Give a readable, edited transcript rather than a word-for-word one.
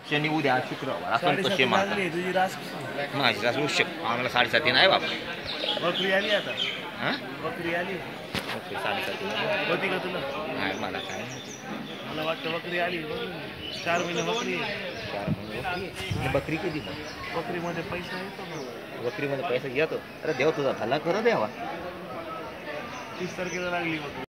शनी उद्या शुक्रवार असं कसे लागली तुझी रास माझी रास उशीर आम्हाला 7:30 नाही बाबा. बकरी आली आता. हां बकरी आली. ओके 7:30 होती का तुला? नाही मला काय मला वाटतं बकरी आली. 4 महिने बकरी आहे. 4 महिने बकरी किती मग बकरीमध्ये पैसा येतो. बकरीमध्ये पैसा येतो. अरे देव तुझा भला करू द्यावा. 30 तारखेला लागली बकरी.